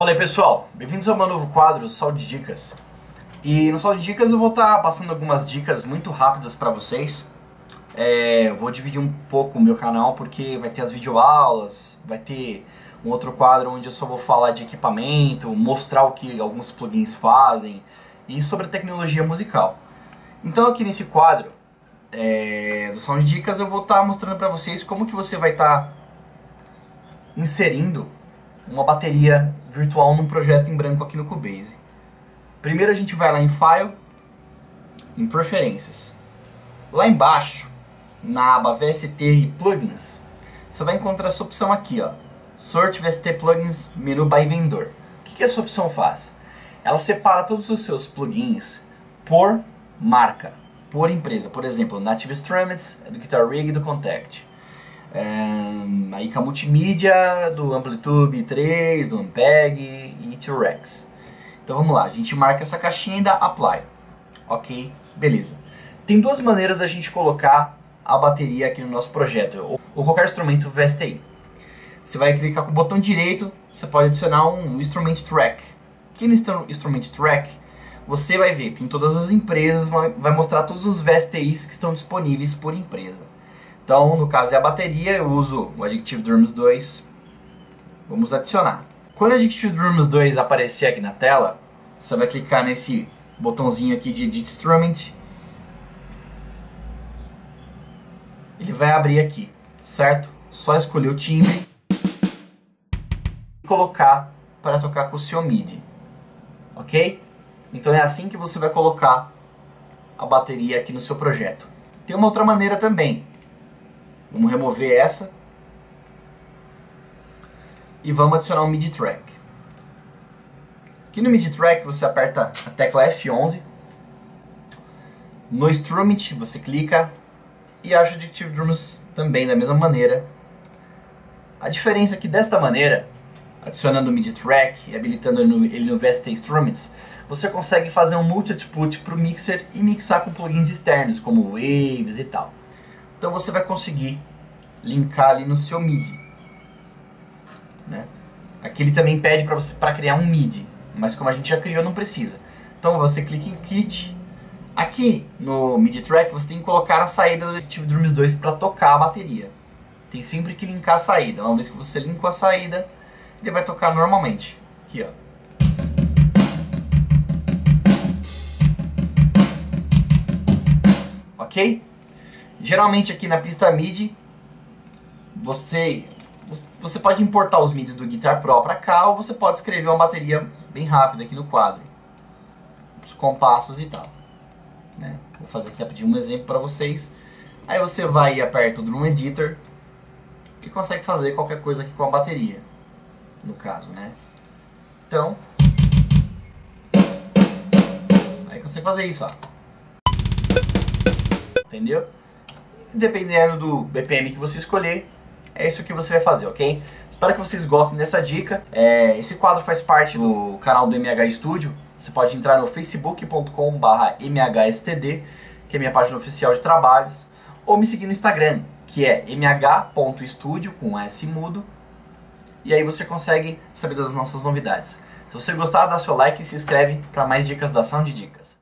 Fala aí pessoal, bem-vindos ao meu novo quadro, Sal de Dicas. E no Sal de Dicas eu vou estar passando algumas dicas muito rápidas para vocês. Eu vou dividir um pouco o meu canal porque vai ter as videoaulas, vai ter um outro quadro onde eu só vou falar de equipamento, mostrar o que alguns plugins fazem e sobre tecnologia musical. Então aqui nesse quadro do Sal de Dicas eu vou estar mostrando para vocês como que você vai estar inserindo uma bateria virtual num projeto em branco aqui no Cubase. Primeiro a gente vai lá em File, em Preferências. Lá embaixo, na aba VST e Plugins, você vai encontrar essa opção aqui, ó, Search VST Plugins Menu by Vendor. O que essa opção faz? Ela separa todos os seus plugins por marca, por empresa. Por exemplo, Native Instruments, do Guitar Rig e do Kontakt. A IK Multimídia, do Amplitude 3, do Ampeg e T-Rex. Então vamos lá, a gente marca essa caixinha e dá Apply. Ok, beleza. Tem duas maneiras da gente colocar a bateria aqui no nosso projeto, ou qualquer instrumento VSTi. Você vai clicar com o botão direito, você pode adicionar um Instrument Track. Aqui no Instrument Track, você vai ver, tem todas as empresas, vai mostrar todos os VSTis que estão disponíveis por empresa. Então, no caso é a bateria, eu uso o Addictive Drums 2. Vamos adicionar. Quando o Addictive Drums 2 aparecer aqui na tela, você vai clicar nesse botãozinho aqui de Edit Instrument. Ele vai abrir aqui, certo? Só escolher o timbre e colocar para tocar com o seu MIDI. Ok? Então é assim que você vai colocar a bateria aqui no seu projeto. Tem uma outra maneira também. Vamos remover essa e vamos adicionar um MIDI track. Aqui no MIDI track você aperta a tecla F11, no Instrument você clica e acha o Addictive Drums também da mesma maneira. A diferença é que desta maneira, adicionando o MIDI track e habilitando ele no VST Instruments, você consegue fazer um multi-output para o mixer e mixar com plugins externos como Waves e tal. Então você vai conseguir linkar ali no seu MIDI, né? Aqui ele também pede para você criar um MIDI, mas como a gente já criou não precisa. Então você clica em Kit. Aqui no MIDI Track você tem que colocar a saída do Addictive Drums 2 para tocar a bateria. Tem sempre que linkar a saída. Uma vez que você linkou a saída, ele vai tocar normalmente. Aqui, ó. Ok? Geralmente aqui na pista MIDI, você pode importar os MIDIs do Guitar Pro para cá, ou você pode escrever uma bateria bem rápida aqui no quadro. Os compassos e tal, né? Vou fazer aqui rapidinho um exemplo para vocês. Aí você vai e aperta o Drum Editor e consegue fazer qualquer coisa aqui com a bateria, no caso, né? Então, aí consegue fazer isso, ó. Entendeu? Dependendo do BPM que você escolher, é isso que você vai fazer, ok? Espero que vocês gostem dessa dica. Esse quadro faz parte do canal do MH Studio. Você pode entrar no facebook.com/mhstd, que é a minha página oficial de trabalhos, ou me seguir no Instagram, que é mh.studio, com S mudo, e aí você consegue saber das nossas novidades. Se você gostar, dá seu like e se inscreve para mais dicas da Sound Dicas.